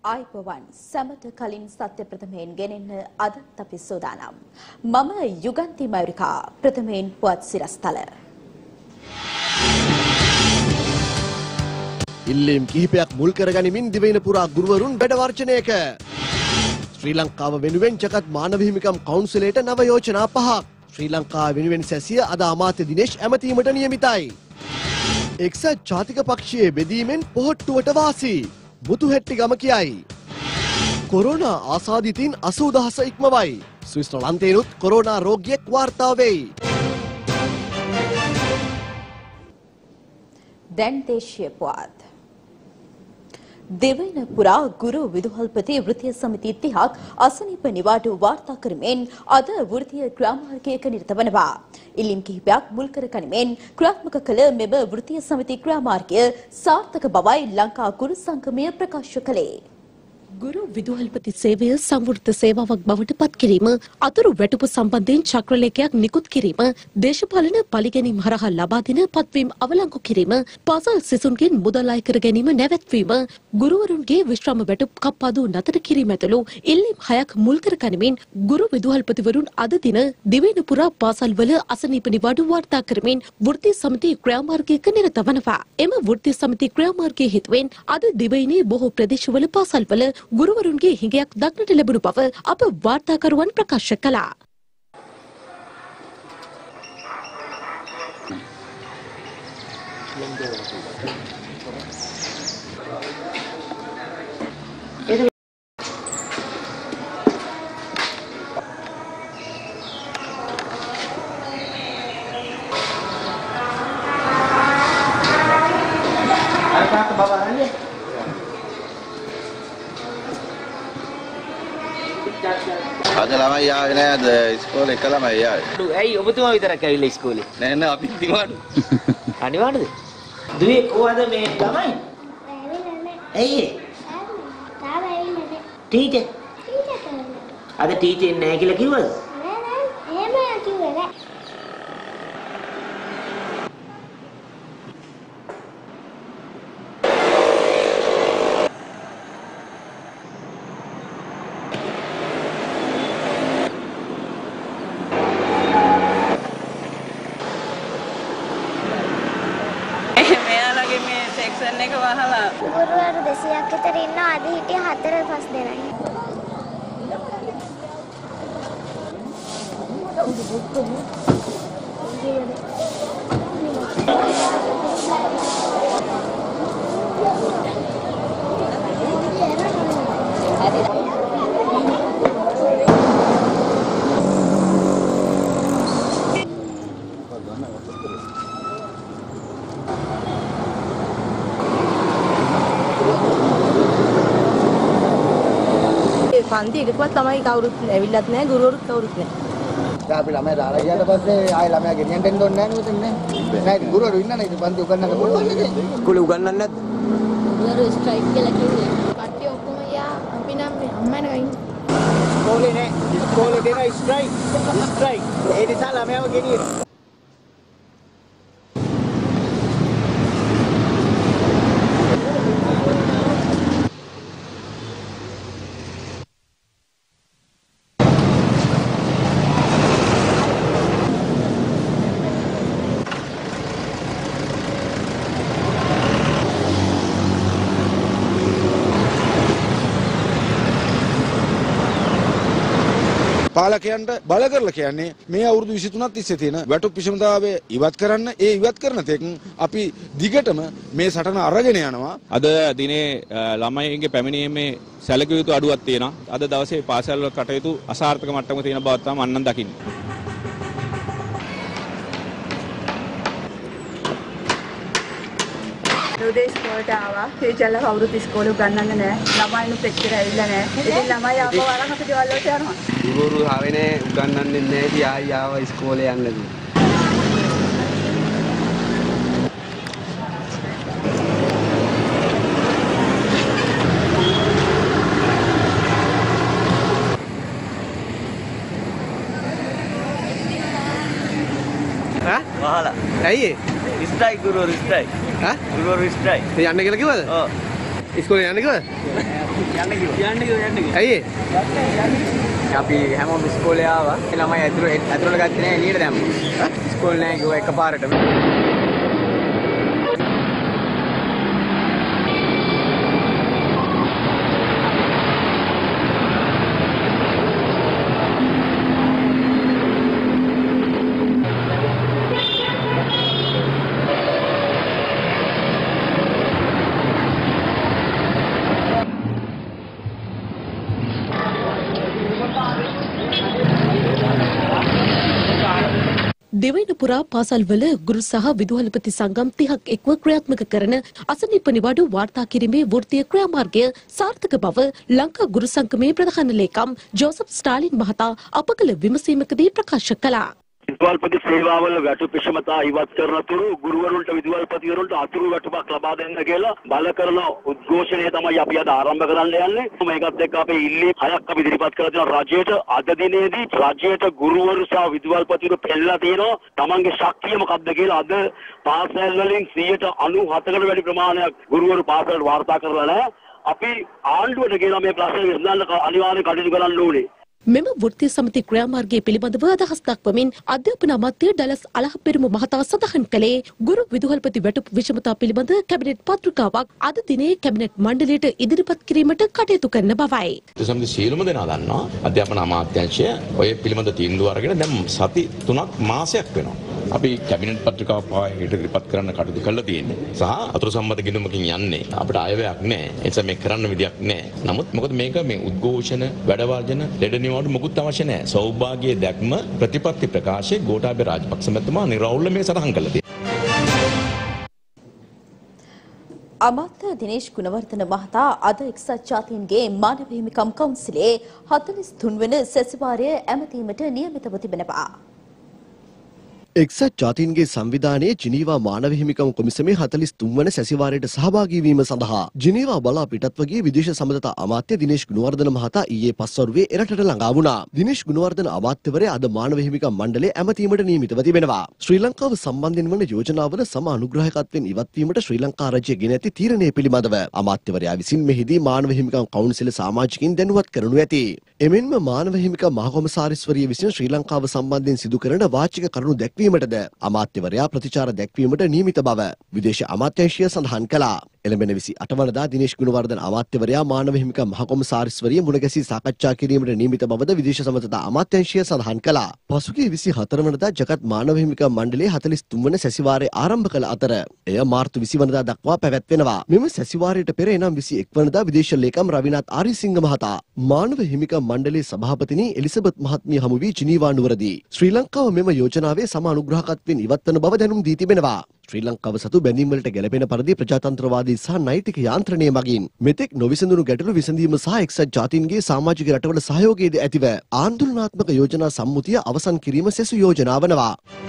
ආයිබෝවන් සමත කලින් සත්‍ය ප්‍රථමයෙන් ගෙනෙන්න අදත් අපි සෝදානම්. මම යුගන්ති මයුරිකා ප්‍රථමයෙන් පුවත් සිරස්තල. ඉල්ලීම් කිහිපයක් මුල් කරගනිමින් දිවයින පුරා ගුරුවරුන් වැඩ වර්ජනයක. ශ්‍රී ලංකාව වෙනුවෙන් ජගත් මානව හිමිකම් කවුන්සිලයට නව යෝජනා 5ක්. ශ්‍රී ලංකාව වෙනුවෙන් සැසිය අද අමාත්‍ය දිනේෂ් ඇමතීමට නියමිතයි. එක්සත් ජාතික පක්ෂයේ බෙදීමෙන් පොහොට්ටුවට වාසි. මුතුහෙට්ටි ගම කියයි. කොරෝනා ආසාදිතින් 80,000 ඉක්මවයි. ස්විස්ලන්තේනුත් කොරෝනා රෝගියෙක් වාර්තා වෙයි. දැන් දේශීය පුවත්. දෙවයින පුරා ගුරු විදුහල්පති වෘත්තීය සමිති 30ක් අසනීප නිවාඩු වාර්තා කරමින් අද වෘත්තීය ක්‍රියාමාර්ගයක නිරත වනවා. ඉල්ලීම් කිහිපයක් මුල් කර ගනිමින් ක්‍රියාත්මක කළ මෙම වෘත්තීය සමිති ක්‍රියාමාර්ගය සාර්ථක බවයි ලංකා ගුරු සංගමය ප්‍රකාශ කළේ. ගුරු විදුහල්පති සේවය සංවෘත සේවාවක් බවට පත් කිරීම, අතුරු වැටුපු සම්බන්ධයෙන් චක්‍රලේඛයක් නිකුත් කිරීම, දේශපාලන පරිගැනීම් හරහා ලබා දෙන පත්වීම් අවලංගු කිරීම, පාසල් සිසුන්ගෙන් මුදල් අය කර ගැනීම නැවැත්වීම, ගුරුවරුන්ගේ විශ්‍රාම වැටුප් කප්පාදු නතර කිරීම ඇතුළු ඉල්ලීම් 6ක් මුල් කර ගනිමින් ගුරු විදුහල්පතිවරුන් අද දින දිවයින පුරා පාසල්වල අසනීප නිවාඩු වාර්තා කරමින් වෘත්තීය සමිති ක්‍රියාමාර්ගයක නිරත වනවා. එම වෘත්තීය සමිති ක්‍රියාමාර්ගයේ හේතුවෙන් අද දිවයිනේ බොහෝ ප්‍රදේශවල පාසල්වල ගුරුවරුන්ගේ හිඟයක් දක්නට ලැබුණු බව අප වාර්තාකරුවන් ප්‍රකාශ කළා. අද ළමයි ආවේ නෑ අද ඉස්කෝලේ එක ළමයි ආවේ. ඇයි ඔබතුමා විතරක් ඇවිල්ලා ඉස්කෝලේ? නෑ නෑ අපි නිවාඩු. අනිවාර්යද? දුවේ කොහොමද මේ ළමයි? ඇවිල්ලා නෑ. ඇයි? තාම ඇවිල්ලා නෑ. ටීචර්. ටීචර් කරන්නේ. අද ටීචර් නෑ කියලා කිව්වද? නෑ නෑ. එහෙම කිව්වේ නෑ. ගුරුවරු 200ක් විතර ඉන්නවා. අද හිටිය 4-5 දෙනයි. පන්ති එකකවත් ළමයි කවුරුත් ඇවිල්ලත් නැහැ, ගුරුවරුත් කවුරුත් නැහැ. දැන් අපි ළමයි දාලා ගියාට පස්සේ ආයෙ ළමයා ගෙනියන්න එන්න ඕනේ නැහැ නේද? නෑ ඉතින් ගුරුවරු ඉන්නනේ ඉතින් පන්ති උගන්වන්න පුළුවන් නේද? ඉස්කෝලේ උගන්වන්නේ නැද්ද? ගුරුවරු ස්ට්‍රයික් කියලා කිව්වේ. කට්ටිය ඔක්කොම යා අපි නම් අම්මනේ ඉන්නේ. ඉස්කෝලේ නෑ. ඉස්කෝලේ දෙන ස්ට්‍රයික්. ස්ට්‍රයික්. ඒ නිසා ළමයාව ගෙනියන. පාලකයන්ට බල කරලා කියන්නේ මේ අවුරුදු 23ක් තිස්සේ තියෙන වැටුප් විෂමතාවය ඉවත් කරන්න. ඒ ඉවත් කරන තෙක් අපි දිගටම මේ සටන අරගෙන යනවා. අද දිනේ ළමයින්ගේ පැමිණීමේ සැලකිය යුතු අඩුවක් තියෙනවා. අද දවසේ පාසල් වල කටයුතු අසාර්ථක මට්ටමක තියෙන බව තමයි මම නම් දකින්නේ. උදේ ඉස්කෝලේට ආවා. ටීචර්ලා කවුරුත් ඉස්කෝලේ උගන්වන්නේ නැහැ. ළමයිනුත් එච්චර ඇවිල්ලා නැහැ. ඉතින් ළමයි ආපහු අරන් අපි ගෙවල් වලට යනවා. ගුරුවරු ආවේ උගන්වන්නේ නැහැ. ඉතින් ආයි ආවා ඉස්කෝලේ යන්නද. වහලා. ඇයි ඒ? ස්ට්‍රයික් ගුරුවරු ස්ට්‍රයික්. හා? ගුරුවරු ස්ට්‍රයික්. ඒ යන්න කියලා කිව්වද? ඔව්. ඉස්කෝලේ යන්න කිව්වද? ඇයි? අපි හැමෝම ඉස්කෝලේ ආවා. ළමයි ඇතුළට ගත්තේ නැහැ එළියට දැම්මා. ඉස්කෝලේ නැහැ කිව්වා එකපාරටම. දෙවයින පුරා පාසල්වල ගුරු සහ විදුහල්පති සංගම් 30ක් එක්ව ක්‍රියාත්මක කරන අසනීප නිවාඩු වාර්තා කිරීමේ වෘත්තීය ක්‍රියාමාර්ගය සාර්ථක බව ලංකා ගුරු සංගමේ ප්‍රධාන ලේකම් ජෝසප් ස්ටාලින් මහතා අප කළ විමසීමකදී ප්‍රකාශ කළා. විදුහල්පති සේවාවල වැටුප් විෂමතා ඉවත් කරන තුරු ගුරුවරුන්ට විදුහල්පතිවරුන්ට අතුරු වැටුපක් ලබා දෙන්න කියලා බල කරන උද්ඝෝෂණය තමයි අපි අද ආරම්භ කරන්න යන්නේ. මේකත් එක්ක අපේ ඉල්ලීම් 6ක් අපි ඉදිරිපත් කරලා තියෙනවා රජයට. අද දිනේදී රජයට ගුරුවරු සහ විදුහල්පතිවරු පෙළලා තියෙනවා තමන්ගේ ශක්තිය මොකක්ද කියලා. අද පාසල් වලින් 97%කට වැඩි ප්‍රමාණයක් ගුරුවරු පාසලට වාර්තා කරලා නැහැ. අපි ආණ්ඩුවට කියලා මේ ප්‍රශ්නේ විසඳන්න අනිවාර්යයෙන් කටයුතු කරන්න ඕනේ. මෙම වෘත්තීය සමිති ක්‍රියාමාර්ගය පිළිබඳව අදහස් දක්වමින් අධ්‍යාපන අමාත්‍ය ඩලස් අලහපෙරුම මහතා සඳහන් කළේ ගුරු විදුහල්පති වැටුප් විෂමතා පිළිබඳ කැබිනට් පත්‍රිකාවක් අද දිනේ කැබිනට් මණ්ඩලයට ඉදිරිපත් කිරීමට කටයුතු කරන බවයි. සමිති සියලුම දෙනා දන්නවා අධ්‍යාපන අමාත්‍යාංශය ඔය පිළිබඳ තීන්දුව අරගෙන දැන් සති 3ක් මාසයක් වෙනවා. අපි කැබිනට් පත්‍රිකාව පායට ඉදිරිපත් කරන්න කටයුතු කරලා තියෙන්නේ. සහ අතුරු සම්බන්ධ ගිණුමකින් යන්නේ. අපිට අයවැයක් නැහැ. ඒ නිසා මේ කරන්න විදියක් නැහැ. නමුත් මොකද මේක මේ උද්ඝෝෂණ වැඩ වර්ජන ලෙඩ නිවාඩු මොකුත් අවශ්‍ය නැහැ. සෞභාග්‍යයේ දැක්ම ප්‍රතිපත්ති ප්‍රකාශයේ ගෝඨාභය රාජපක්ෂ මහත්මයා නිරවුල්ව මේ සටහන් කළා තියෙනවා. අමාත්‍ය දිනේෂ් ගුණවර්ධන මහතා අද එක්සත් ජාතීන්ගේ මානව හිමිකම් කවුන්සිලේ 43 වන සැසිවාරය ඇමතීමට නියමිතව තිබෙනවා. එක්සත් ජාතීන්ගේ සංවිධානයේ ජිනීවා මානව හිමිකම් කොමිසමේ 43 වන සැසිවාරයට සහභාගී වීම සඳහා ජිනීවා බලා පිටත්ව ගිය විදේශ සම්බන්ධතා අමාත්‍ය දිනේෂ් ගුණවර්ධන මහතා ඊයේ පස්වරුවේ එරටට ළඟා වුණා. දිනේෂ් ගුණවර්ධන අමාත්‍යවරයා අද මානව හිමිකම් මණ්ඩලයේ ඇමතීමට නියමිතව තිබෙනවා. ශ්‍රී ලංකාව සම්බන්ධයෙන් වන යෝජනාවල සම අනුග්‍රහකත්වයෙන් ඉවත් වීමට ශ්‍රී ලංකා රජය ගෙන ඇති තීරණය පිළිබඳව අමාත්‍යවරයා විසින් මෙහිදී මානව හිමිකම් කවුන්සිල සමාජිකින් දැනුවත් කරනු ඇති. එමෙන්ම මානව හිමිකම් මහකොමසාරිස්වරිය විසින් ශ්‍රී ලංකාව සම්බන්ධයෙන් සිදු කරන වාචික කරුණු දැක්වීමටද අමාත්‍යවරයා ප්‍රතිචාර දැක්වීමට නියමිත බව විදේශ අමාත්‍යාංශය සඳහන් කළා. එළඹෙන 28 වනදා දිනේෂ් ගුණවර්ධන අමාත්‍යවරයා මානව හිමිකම් මහකොමසාරිස්වරිය මුණ ගැසී සාකච්ඡා කිරීමට නියමිත බවද විදේශ සම්බන්ධතා අමාත්‍යාංශය සඳහන් කළා. පසුගිය 24 වනදා ජගත් මානව හිමිකම් මණ්ඩලයේ 43 වන සැසිවාරය ආරම්භ කළ අතර එය මාර්තු 20 වනදා දක්වා පැවැත්වෙනවා. මෙම සැසිවාරයට පෙර එනම් 21 වනදා විදේශ ලේකම් රවිනාත් ආරියසිංහ මහතා මානව හිමිකම් මණ්ඩලයේ සභාපතිනි එලිසබෙත් මහත්මිය හමු වී ජිනීවා නුවරදී ශ්‍රී ලංකාව මෙම යෝජනාවේ සම අනුග්‍රහකත්වයෙන් ඉවත් වන බව දැනුම් දී තිබෙනවා. ශ්‍රී ලංකාව සතු බැඳීම් වලට ගැලපෙන පරිදි ප්‍රජාතන්ත්‍රවාදී සහ නෛතික යාන්ත්‍රණය මගින් මෙතෙක් නොවිසඳුණු ගැටලු විසඳීම සහ එක්සත් ජාතීන්ගේ සමාජික රටවල සහයෝගයේද ඇතිව ආන්දෝලනාත්මක යෝජනා සම්මුතිය අවසන් කිරීම සෙසු යෝජනා වනවා.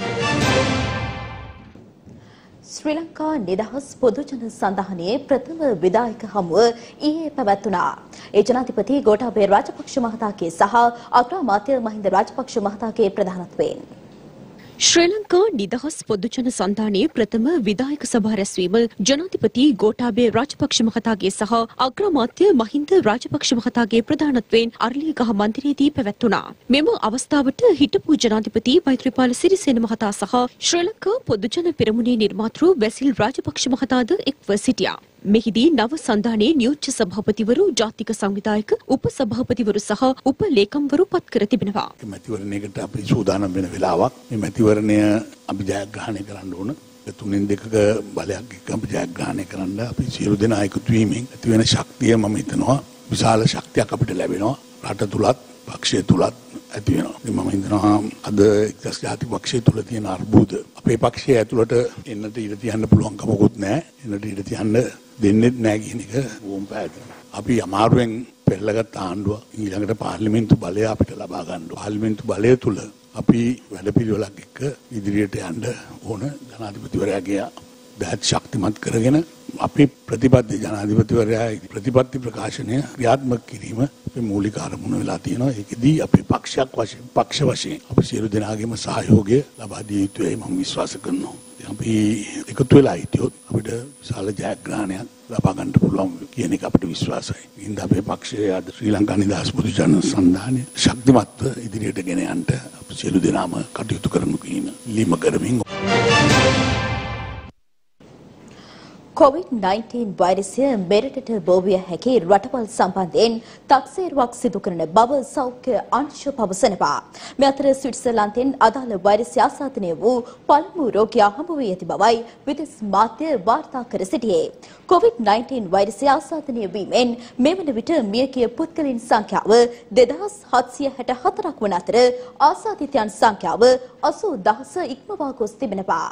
ශ්‍රී ලංකා නිදහස් පොදුජන සන්ධානයේ ප්‍රථම විධායක හමුව ඊයේ පැවැත්වුණා. ඒ ජනාධිපති ගෝඨාභය රාජපක්ෂ මහතාගේ සහ අග්‍රාමාත්‍ය මහින්ද රාජපක්ෂ මහතාගේ ප්‍රධානත්වයෙන් ශ්‍රී ලංකා නිදහස් පොදුජන සන්ධානයේ ප්‍රථම විධායක සභා රැස්වීම ජනාධිපති ගෝඨාභය රාජපක්ෂ මහතාගේ සහ අග්‍රාමාත්‍ය මහින්ද රාජපක්ෂ මහතාගේ ප්‍රධානත්වයෙන් අරලියගහ මන්දිරයේදී පැවැත්වුණා. මෙම අවස්ථාවට හිටපු ජනාධිපති මෛත්‍රීපාල සිරිසේන මහතා සහ ශ්‍රී ලංකා පොදුජන පෙරමුණේ නිර්මාතෘ වැසිල් රාජපක්ෂ මහතාද එක්ව සිටියා. මෙහිදී නව සන්ධානයේ නියෝජ්‍ය සභාපතිවරු, ජාතික සංවිධායක, උප සභාපතිවරු සහ උප ලේකම්වරු පත් කර තිබෙනවා. මැතිවරණයකට අපි සූදානම් වෙන වෙලාවක්. මේ මැතිවරණය අපි ජයග්‍රහණය කරන්න ඕන. තුනෙන් දෙකක බලයක් එක්ක අපි ජයග්‍රහණය කරන්න අපි සියලු දෙනා එකතු වීමෙන් ඇති වෙන ශක්තිය මම හිතනවා විශාල ශක්තියක් අපිට ලැබෙනවා. රට තුලත්, පක්ෂය තුලත් ඇති වෙනවා. මම හිතනවා අද එක්සත් ජාතික පක්ෂය තුල තියෙන අර්බුද අපේ පක්ෂය ඇතුළට එන්නට ඉඩ තියන්න පුළුවන් කමකුත් නැහැ. එන්නට ඉඩ තියන්න දෙන්නේ නැහැ කියන එක වොම් පැහැදිලි. අපි අමාරුවෙන් පෙරලගත් ආණ්ඩුව ඊළඟට පාර්ලිමේන්තු බලය අපිට ලබා ගන්න. පාර්ලිමේන්තු බලය තුල අපි වැඩපිළිවෙලක් එක්ක ඉදිරියට යන්න ඕන. ජනාධිපතිවරයාගේ දැත් ශක්තිමත් කරගෙන අපි ප්‍රතිපත්ති ජනාධිපතිවරයා ප්‍රතිපත්ති ප්‍රකාශනය ක්‍රියාත්මක කිරීම අපේ මූලික අරමුණ වෙලා තියෙනවා. ඒකෙදී අපේ පක්ෂ වශයෙන් අපි සියලු දෙනාගේම සහයෝගය ලබා දිය යුතුයි මම විශ්වාස කරනවා. අපි එකතු වෙලා හිටියොත් අපිට විශාල ජයග්‍රහණයක් ලබා ගන්න පුළුවන් කියන එක අපිට විශ්වාසයි. ඉතින් අපේ පක්ෂයේ අද ශ්‍රී ලංකා නිදහස් පොදු ජන සන්ධානය ශක්තිමත්ව ඉදිරියට ගෙන යන්න අපි සියලු දෙනාම කටයුතු කරමු කියන ලිම කරමින් COVID-19 වෛරසය මෙරටට බෝවිය හැකි රටවල් සම්බන්ධයෙන් තක්සේරුවක් සිදු කරන බව සෞඛ්‍ය අංශ පවසනවා. මේ අතර ස්විට්සර්ලන්තයෙන් අදාළ වෛරසය ආසාදනය වූ පළමු රෝගියා හමු වී ඇති බවයි විදෙස් මාධ්‍ය වාර්තා කර සිටියේ. COVID-19 වෛරසය ආසාදනය වීමෙන් මේ වන විට මියගිය පුද්ගලයන් සංඛ්‍යාව 2764ක් වන අතර ආසාදිතයන් සංඛ්‍යාව 80000 ඉක්මවා ගොස් තිබෙනවා.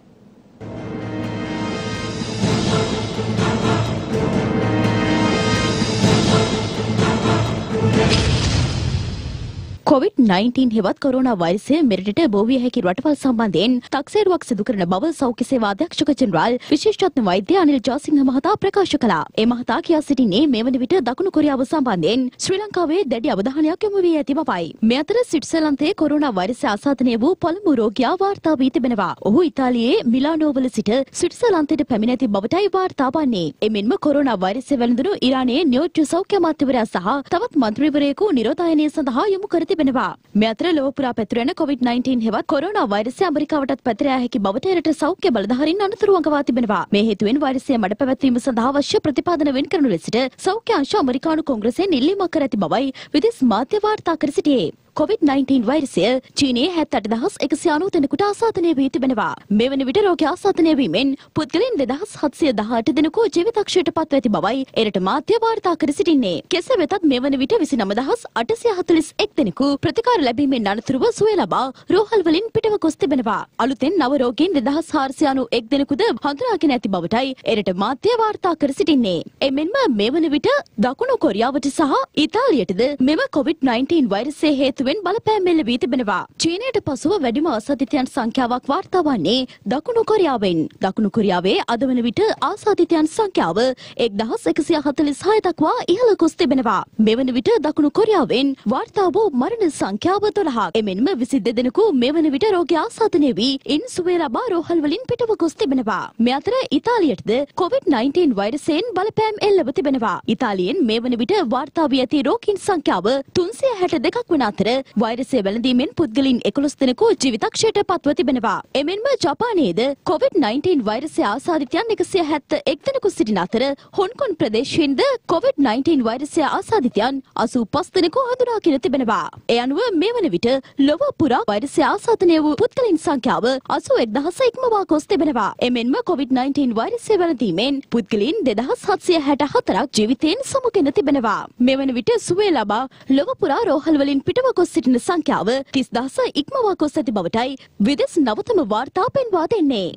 COVID-19 හෙවත් කොරෝනා වෛරසය මෙරටට බෝවිය හැකි රටවල් සම්බන්ධයෙන් තක්සේරුවක් සිදු කරන බව සෞඛ්‍ය සේවා අධ්‍යක්ෂක ජෙනරාල් විශේෂඥ වෛද්‍ය අනිල් ජාසිංහ මහතා ප්‍රකාශ කළා. ඒ මහතා කියා සිටින්නේ මේ වන විට දකුණු කොරියාව සම්බන්ධයෙන් ශ්‍රී ලංකාවේ දැඩි අවධානයක් යොමු වී ඇති බවයි. මේ අතර ස්විට්සර්ලන්තයේ කොරෝනා වෛරසය ආසාදනය වූ පළමු රෝගියා වාර්තා වී තිබෙනවා. ඔහු ඉතාලියේ මිලානෝවල සිට ස්විට්සර්ලන්තයට පැමිණ ඇති බවටයි වාර්තා වන්නේ. එමෙන්ම කොරෝනා වෛරසය වැළඳුණු ඉරානයේ නියෝජ්‍ය සෞඛ්‍ය අමාත්‍යවරයා සහ තවත් මන්ත්‍රීවරයෙකු නිරෝධායනය සඳහා යොමු කර තිබෙනවා. මේ අතර ලොව පුරා පැතිරෙන COVID-19 හෙවත් කොරෝනා වෛරසය ඇමරිකාවටත් පැතිර යා හැකි බවට එරට සෞඛ්‍ය බලධාරීන් අනතුරු අඟවා තිබෙනවා. මේ හේතුවෙන් වෛරසය මඩ පැවැත්වීම සඳහා අවශ්‍ය ප්‍රතිපාදන වෙන් කරනු ලෙසට සෞඛ්‍ය අංශ ඇමරිකානු කොංග්‍රසයෙන් ඉල්ලීමක් කර ඇති බවයි විදෙස් මාධ්‍ය වාර්තා කර සිටියේ. COVID-19 වෛරසය චීනයේ 78190 දෙනෙකුට ආසාදනය වී තිබෙනවා. මේ වන විට රෝගී ආසාදනය වීමෙන් පුද්ගලයන් 2718 දෙනෙකු ජීවිතක්ෂයට පත්ව ඇති බවයි එරට මාධ්‍ය වාර්තා කර සිටින්නේ. කෙසේ වෙතත් මේ වන විට 29841 දෙනෙකු ප්‍රතිකාර ලැබීමෙන් අනතුරුව සුවය ලබා රෝහල් වලින් පිටව ගොස් තිබෙනවා. අලුතෙන් නව රෝගීන් 2491 දෙනෙකුද හඳුනාගෙන ඇති බවටයි එරට මාධ්‍ය වාර්තා කර සිටින්නේ. එමෙන්ම මේ වන විට දකුණු කොරියාවට සහ ඉතාලියටද මෙම COVID-19 වෛරසය හේතුවෙන් බලපෑම් එල්ල වී තිබෙනවා. චීනයට පසුව වැඩිම ආසාදිතයන් සංඛ්‍යාවක් වාර්තා වන්නේ දකුණු කොරියාවෙන්. දකුණු කොරියාවේ අද වන විට ආසාදිතයන් සංඛ්‍යාව 1146 දක්වා ඉහළ ගොස් තිබෙනවා. මේ වන විට දකුණු කොරියාවෙන් වාර්තා වූ මරණ සංඛ්‍යාව 12ක්. එමෙන්ම 22 දෙනෙකු මේ වන විට රෝගී ආසාදනය වී ඉන් සුවය ලබා රෝහල් වලින් පිටව ගොස් තිබෙනවා. මේ අතර ඉතාලියටද COVID-19 වෛරසයෙන් බලපෑම් එල්ලව තිබෙනවා. ඉතාලියෙන් මේ වන විට වාර්තා වී ඇති රෝගීන් සංඛ්‍යාව 362ක් වන අතර වෛරසය වැළඳීමෙන් පුද්ගලින් 11 දෙනෙකු ජීවිතක්ෂයට පත්ව තිබෙනවා. එමෙන්ම ජපානයේද COVID-19 වෛරසය ආසාදිතයන් 171 දෙනෙකු සිටින අතර හොන්කොන් ප්‍රදේශයෙන්ද COVID-19 වෛරසය ආසාදිතයන් 85 දෙනෙකු හඳුනාගෙන තිබෙනවා. ඒ අනුව මේ වන විට ලොව පුරා වෛරසය ආසාදනය වූ පුද්ගලින් සංඛ්‍යාව 81000 ඉක්මවා ගොස් තිබෙනවා. එමෙන්ම COVID-19 වෛරසය වැළඳීමෙන් පුද්ගලින් 2764ක් ජීවිතයෙන් සමුගෙන තිබෙනවා. මේ වන විට සුවය ලබා ලොව පුරා රෝහල් වලින් පිටව ගොස් සිටින සංඛ්‍යාව 30000 ඉක්මවා ගොස් ඇති බවටයි විදෙස් නවතම වාර්තා පෙන්වා දෙන්නේ.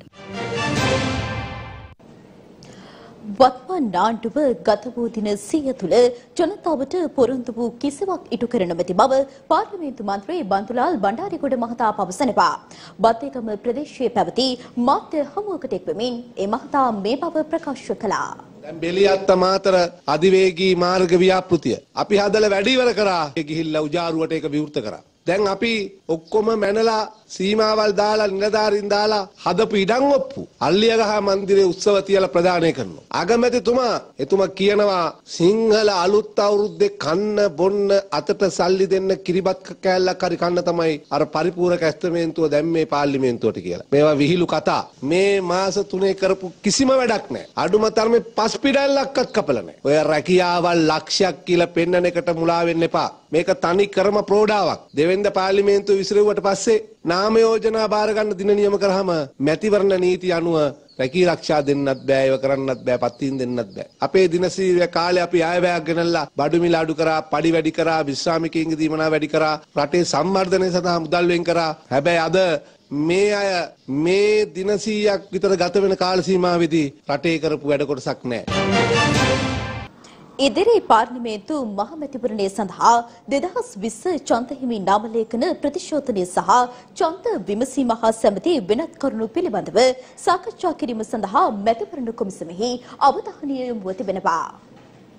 වත්මන් ආණ්ඩුව ගත වූ දින 100 තුළ ජනතාවට පොරොන්දු වූ කිසිවක් ඉටු කර නොමැති බව පාර්ලිමේන්තු මන්ත්‍රී බන්දුලාල් බණ්ඩාරිගොඩ මහතා පවසනවා. බත්තේගම ප්‍රදේශයේ පැවති මාධ්‍ය හමුවකට එක්වමින් ඒ මහතා මේ බව ප්‍රකාශ කළා. දැන් බෙලියත්ත මාතර අධිවේගී මාර්ග ව්‍යාපෘතිය අපි හදලා වැඩි ඉවර කරා. ඒ ගිහිල්ලා උජාරුවට ඒක විවෘත කරා. දැන් අපි ඔක්කොම මැනලා සීමාවල් දාලා නිලධාරීන් දාලා හදපු ඉඩම් ඔප්පු අල්ලියගහ මන්දිරේ උත්සව තියලා ප්‍රදානය කරනවා. අගමැතිතුමා එතුමා කියනවා සිංහල අලුත් අවුරුද්දේ කන්න බොන්න අතට සල්ලි දෙන්න කිරිබත් කෑල්ලක් හරි කන්න තමයි අර පරිපූර්ණක ඇස්තමේන්තුව දැම්මේ පාර්ලිමේන්තුවට කියලා. මේවා විහිළු කතා. මේ මාස 3 කරපු කිසිම වැඩක් නැහැ. අඩුම තරමේ පස් පිඩල්ලක්වත් කපලා නැහැ. ඔය රැකියාවල් ලක්ෂයක් කියලා පෙන්නන එකට මුලා වෙන්න එපා. මේක තනි කරම ප්‍රෝඩාවක්. දෙවෙන්ද පාර්ලිමේන්තුව විසිරුවට පස්සේ නාම යෝජනා බාර ගන්න දින නියම කරාම මැතිවරණ නීති අනුව රැකී ආරක්ෂා දෙන්නත් බෑ, ඒව කරන්නත් බෑ, පත්තින් දෙන්නත් බෑ. අපේ දිනසීල කාලේ අපි ආයවැයක් ගෙනල්ලා බඩු මිල අඩු කරා, පඩි වැඩි කරා, විශ්‍රාමිකයින්ගේ දීමනා වැඩි කරා, රටේ සම්වර්ධනය සඳහා මුදල් වෙන් කරා. හැබැයි අද මේ අය මේ දින 100ක් විතර ගත වෙන කාල සීමාවෙදී රටේ කරපු වැඩ කොටසක් නැහැ. ඉදිරි පාර්ලිමේන්තු මහමැතිවරණය සඳහා 2020 චන්දහිමි නාමලේඛන ප්‍රතිශෝධනය සහ චන්ද විමසීම හා සැමති වෙනත් කරුණු පිළිබඳව සාකච්ඡා කිරීම සඳහා මැතිවරණ කොමිසමෙහි අවධානය යොමුව තිබෙනවා.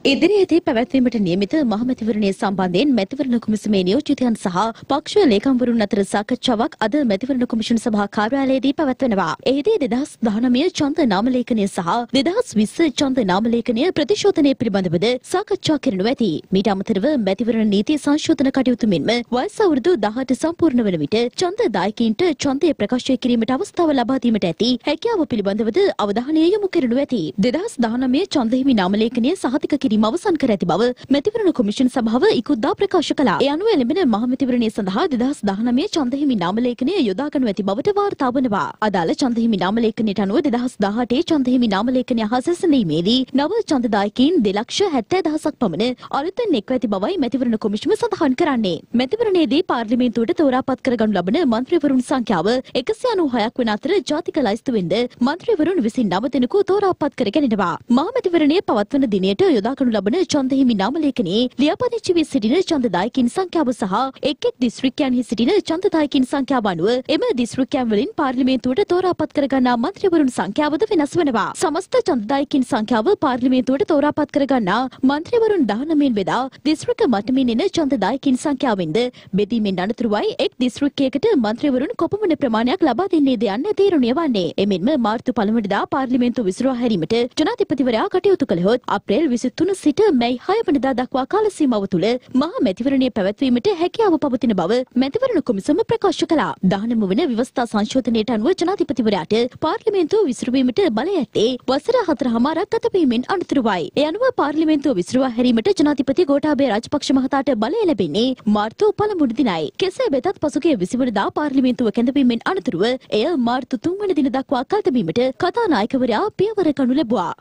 ඉදිරියේදී පැවැත්වීමට නියමිත මහමැතිවරණය සම්බන්ධයෙන් මැතිවරණ කොමිසමේ නියෝජිතයන් සහ පක්ෂ ලේකම්වරුන් අතර සාකච්ඡාවක් අද මැතිවරණ කොමිෂන් සභා කාර්යාලයේදී පැවැත්වෙනවා. එහිදී 2019 ඡන්ද නාමලේඛනය සහ 2020 ඡන්ද නාමලේඛනය ප්‍රතිශෝධනය පිළිබඳවද සාකච්ඡා කරනු ඇති. මීට අමතරව මැතිවරණ නීති සංශෝධන කටයුතු මෙන්ම වයස අවුරුදු 18 සම්පූර්ණ වන විට ඡන්ද දායකයින්ට ඡන්දය ප්‍රකාශ කිරීමට අවස්ථාව ලබා දීමට ඇති හැකියාව පිළිබඳවද අවධානය යොමු කරනු ඇති. 2019 ඡන්ද හිමි නාමලේඛනය සහතික අවසන් කර ඇති බව මැතිවරණ කොමිෂන් සභාව ඉකුත්දා ප්‍රකාශ කළා. ඒ අනුව එළඹෙන මහමැතිවරණය සඳහා 2019 ඡන්දහිමි නාමලේඛනය යොදාගනු ඇති බවට වාර්තා වනවා. අදාළ ඡන්දහිමි නාමලේඛනයට අනුව 2018 ඡන්දහිමි නාමලේඛනය හා සැසඳීමේදී නව ඡන්දදායකයින් 2,70,000ක් පමණ අලුතෙන් එක්ව ඇති බවයි මැතිවරණ කොමිෂම සඳහන් කරන්නේ. මැතිවරණයේදී පාර්ලිමේන්තුවට තෝරාපත් කරගනු ලබන මන්ත්‍රීවරුන් සංඛ්‍යාව 196ක් වන අතර ජාතික ලයිස්තුවෙන්ද මන්ත්‍රීවරුන් 29 දෙනෙකු තෝරාපත් කර ගැනෙනවා. මහමැතිවරණය පවත්වන දිනයට යොදා ලබන ඡන්දහිමි නාමලේඛනයේ ලියාපදිංචි වී සිටින ඡන්දදායකින් සංඛ්‍යාව සහ එක් දිස්ත්‍රික්කයන්හි සිටින ඡන්දදායකින් සංඛ්‍යාව අනුව එම දිස්ත්‍රික්කයන් වලින් පාර්ලිමේන්තුවට තෝරාපත් කරගන්නා මන්ත්‍රීවරුන් සංඛ්‍යාවද වෙනස් වෙනවා. සමස්ත ඡන්දදායකින් සංඛ්‍යාව පාර්ලිමේන්තුවට තෝරාපත් කරගන්නා මන්ත්‍රීවරුන් 19 බෙදා දිස්ත්‍රික්ක මට්ටමින් එන ඡන්දදායකින් සංඛ්‍යාවෙන්ද බෙදීමෙන් අනතුරුවයි එක් දිස්ත්‍රික්කයකට මන්ත්‍රීවරුන් කොපමණ ප්‍රමාණයක් ලබා දෙන්නේද යන්න තීරණය වන්නේ. එමෙන්ම මාර්තු 1 වෙනිදා පාර්ලිමේන්තුව විසිරුවා හැරීමට ජනාධිපතිවරයා කටයුතු කළහොත් අප්‍රේල් 23 සිට මැයි 6 වෙනිදා දක්වා කාල සීමාව තුළ මහා මැතිවරණය පැවැත්වීමට හැකියාව පවතින බව මැතිවරණ කොමිසම ප්‍රකාශ කළා. 19 වන ව්‍යවස්ථා සංශෝධනයට අනුව ජනාධිපතිවරයාට පාර්ලිමේන්තුව විසිරුවීමට බලය ඇත්තේ වසර 4.5ක් ගතවීමෙන් අනතුරුවයි. ඒ අනුව පාර්ලිමේන්තුව විසිරුවා හැරීමට ජනාධිපති ගෝඨාභය රාජපක්ෂ මහතාට බලය ලැබෙන්නේ මාර්තු 1 වෙනි දිනයි. කෙසේ වෙතත් පසුගිය 20 වෙනිදා පාර්ලිමේන්තුව කැඳවීමෙන් අනතුරුව එය මාර්තු 3 වෙනි දින දක්වා කල් තැබීමට කතානායකවරයා පියවර ගනු ලැබුවා.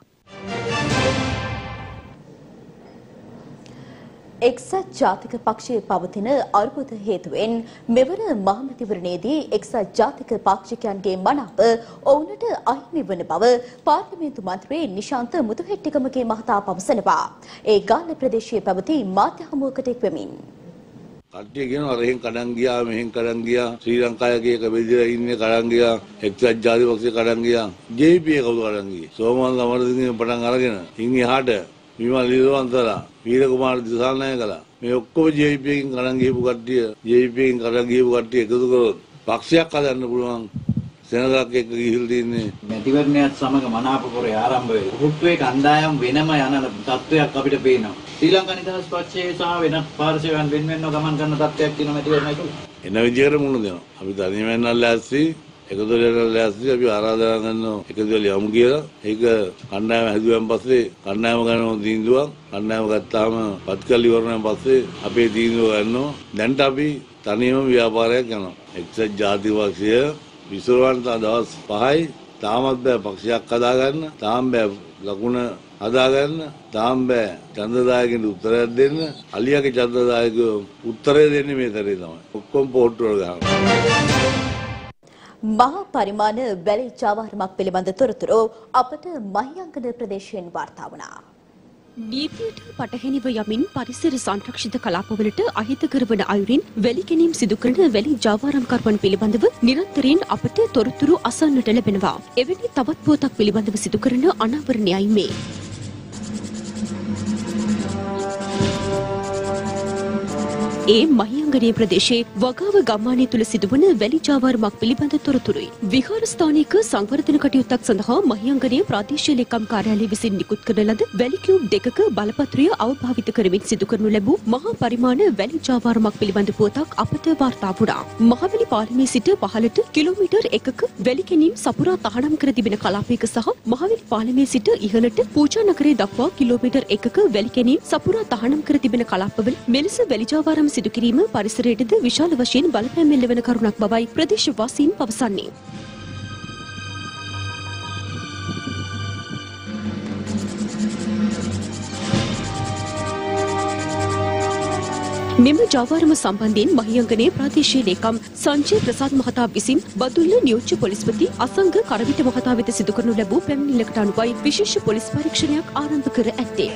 එක්සත් ජාතික පක්ෂයේ පවතින අර්බුද හේතුවෙන් මෙවර මහමැතිවරණයේදී එක්සත් ජාතික පාක්ෂිකයන්ගේ මනාප ඔවුන්ට අහිමි වන බව පාර්ලිමේන්තු මන්ත්‍රී නිශාන්ත මුතුහෙට්ටිගමගේ මහතා පවසනවා. ඒ ගාල්ල ප්‍රදේශයේ පැවති මාධ්‍ය හමුවකට එක්වෙමින් කට්ටිය කියනවා රහෙන් කඩන් ගියා මෙහෙන් කඩන් ගියා ශ්‍රී ලංකාවේ එක බෙදලා ඉන්නේ කඩන් ගියා එක්සත් ජාතික පක්ෂයේ කඩන් ගියා ජේ.පී. කවුද කඩන් ගියේ සෝමවල් අමරසිංහ පටන් අරගෙන ඉන් එහාට විමල් ලිලවන්තලා වීර කුමාර දිසානායකලා මේ ඔක්කොම ජේ.පී. එකෙන් කඩන් ගිහපු කට්ටිය ජේ.පී. එකෙන් කඩන් ගිහපු කට්ටිය එකතු කරොත් පක්ෂයක් හදන්න පුළුවන් සෙනගක් එක්ක ගිහිල් තින්නේ මැතිවරණයත් සමග මනාප පොරේ ආරම්භ වෙලා උරුට්ටුවේ කණ්ඩායම් වෙනම යන තත්වයක් අපිට පේනවා. ශ්‍රී ලංකා නිදහස් පක්ෂයේ සහ වෙනත් පාර්ශවයන් වෙන්වෙන්ව ගමන් කරන තත්වයක් තියෙන මැතිවරණය තුළ එන විදිහට මුණ දෙනවා. අපි තනියම නැල්ලැස්සි එකතු වෙලා නැල්ලැස්සි අපි ආරාධනා කරනවා එකතු වෙලා යමු කියලා. ඒක කණ්ඩායම හැදුවන් පස්සේ කණ්ඩායම ගන්නවා තීන්දුවක්. කණ්ඩායම ගත්තාම පත්කල් ඉවරණයෙන් පස්සේ අපේ තීන්දුව ගන්නවා. දැන්ට අපි තනියම ව්‍යාපාරයක් කරනවා. එක්සත් ජාතික පක්ෂය විසිරවන්න දවස් 5යි තාමත් බෑ පක්ෂයක් හදාගන්න. තාම බෑ ලකුණ හදාගන්න. තාම බෑ ඡන්දදායකෙන්ට උත්තරයක් දෙන්න. අලියාගේ ඡන්දදායකයෝ උත්තරය දෙන්නේ මේ තරේ තමයි. ඔක්කොම පොට්ටු වල ගහනවා. මහා පරිමාණ වැලි ජාවාරමක් පිළිබඳ තොරතුරු අපට මහියංගන ප්‍රදේශයෙන් වාර්තා වුණා. නීතියට පටහැනිව යමින් පරිසර සංරක්ෂිත කලාපවලට අහිතකර වන අයුරින් වැලි ගැනීම් සිදු කරන වැලි ජාවාරම්කරුවන් පිළිබඳව නිරන්තරයෙන් අපට තොරතුරු අසන්නට ලැබෙනවා. එවැනි තවත් පුවතක් පිළිබඳව සිදු කරන අනාවරණයයි මේ. ඒ මහියංගනයේ ප්‍රදේශයේ වගාව ගම්මානය තුල සිදුවන වැලි ජාවාරමක් පිළිබඳ තොරතුරුයි. විහාරස්ථානික සංවර්ධන කටයුත්තක් සඳහා මහියංගනයේ ප්‍රාදේශීය ලේකම් කාර්යාලය විසින් නිකුත් කරන ලද වැලි කියුබ් දෙකක බලපත්‍රය අවභාවිත කරමින් සිදු කරනු ලැබූ මහා පරිමාණ වැලි ජාවාරමක් පිළිබඳ පුවතක් අපට වාර්තා වුණා. මහවැලි පාලමේ සිට පහළට කිලෝමීටර් 1ක වැලි ගැනීම් සපුරා තහනම් කර තිබෙන කලාපයක සහ මහවැලි පාලමේ සිට ඉහළට පූජා නගරයේ දක්වා කිලෝමීටර් 1ක වැලි ගැනීම් සපුරා තහනම් කර තිබෙන කලාපවල මෙලෙස වැලි ජාවාරම් සිදු කිරීම පරිසරයටද විශාල වශයෙන් බලපෑම් එල්ලවන කරුණක් බවයි ප්‍රදේශවාසීන් පවසන්නේ. මෙම ජාවාරම සම්බන්ධයෙන් මහියංගනයේ ප්‍රාදේශීය ලේකම් සංජය ප්‍රසාද් මහතා විසින් බදුල්ල නියෝජ්‍ය පොලිස්පති අසංග කරවිට මහතා වෙත සිදු කරනු ලැබූ පැමිණිල්ලකට අනුවයි විශේෂ පොලිස් පරීක්ෂණයක් ආරම්භ කර ඇත්තේ.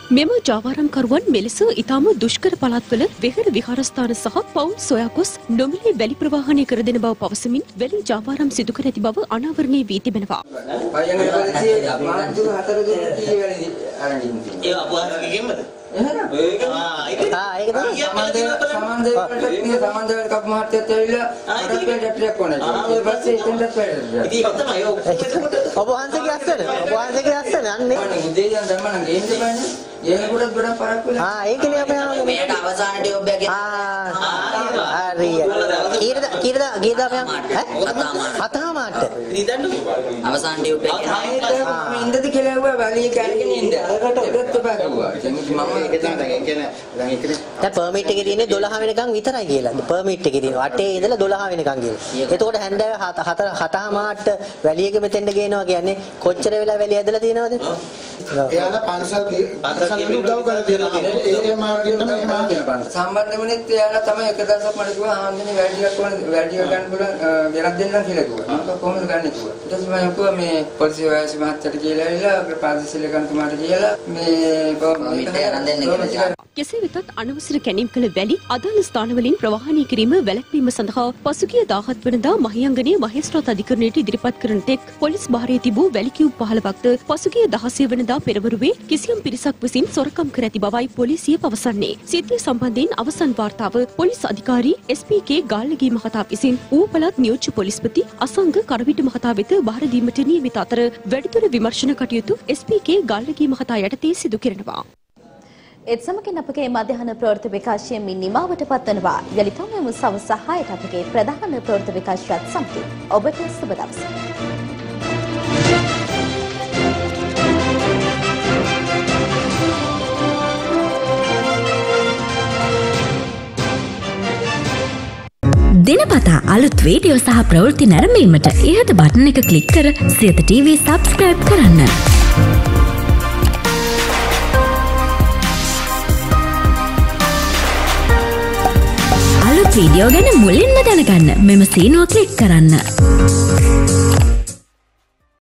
මෙම ජාවාරම්කරුවන් මෙලෙස ඉතාම දුෂ්කර පළාත්වල වෙහෙර විහාරස්ථාන සහ පවුල් සොයා ගොස් නොමිලේ වැලි ප්‍රවාහනය කර දෙන බව පවසමින් වැලි ජාවාරම් සිදු කර ඇති බව අනාවරණය වී තිබෙනවා. පර්මිට් එකේ තියෙන්නේ 12 වෙනකන් විතරයි කියලා. පර්මිට් එකේ තියෙන 8 ඉඳලා 12 වෙනකන් කියලා. එතකොට හැන්දෑව 7:00ට වැලියක මෙතෙන්ට ගේනවා කියන්නේ කොච්චර වෙලා වැලිය ඇදලා තියෙනවද? එයාලා පන්සල් උදව් කරලා තියෙනවා. ඒ මාර්ගයෙන් තමයි සම්බන්ධ වෙන්නේ. එයාලා තමයි එක දවසක් මට කිව්වා ආන්දනේ වැඩි ගන්න පුළුවන් ගෙනත් දෙන්නම් කියලා කිව්වා. මම කොහොමද ගන්නෙ කිව්වා. ඊට පස්සේ මම කිව්වා මේ පොලිසිය වයස මහත්තයට කියලා ඇවිල්ලා පාසල් එකන්තුමාට කියලා මේ කෙසේ වෙතත් අනවසර කැණීම් කළ වැලි අදාළ ස්ථානවලින් ප්‍රවාහනය කිරීම වැළැක්වීම සඳහා පසුගිය 17 වෙනිදා මහියංගනයේ මහේස්ත්‍රාත් අධිකරණයට ඉදිරිපත් කරන තෙක් පොලිස් භාරයේ තිබූ වැලි කියුබ් 15ක්ද පසුගිය 16 වෙනිදා පෙරවරුවේ කිසියම් පිරිසක් විසින් සොරකම් කර ඇති බවයි පොලිසිය පවසන්නේ. සිද්ධිය සම්බන්ධයෙන් අවසන් වාර්තාව පොලිස් අධිකාරී SP.K. ගාල්ලගේ මහතා විසින් ඌව පළාත් නියෝජ්‍ය පොලිස්පති අසංග කරවිට මහතා වෙත බාර දීමට නියමිත අතර වැඩිදුර විමර්ශන කටයුතු SP.K. ගාල්ලගේ මහතා යටතේ සිදු කරනවා. ඒත් සමගින් අපගේ මධ්‍යහන ප්‍රවෘත්ති විකාශය මින් නිමාවට පත්වනවා. යලිතම සවස් 6ට අපගේ ප්‍රධාන ප්‍රවෘත්ති විකාශයත් සමගින් ඔබට සුබ දවසක්. දිනපතා අලුත් වීඩියෝ සහ ප්‍රවෘත්ති නැරඹීමට ඉහත බටන් එක ක්ලික් කර සියත TV සබ්ස්ක්‍රයිබ් කරන්න. අලුත් වීඩියෝ ගැන මුලින්ම දැනගන්න මෙම සීනුව ක්ලික් කරන්න.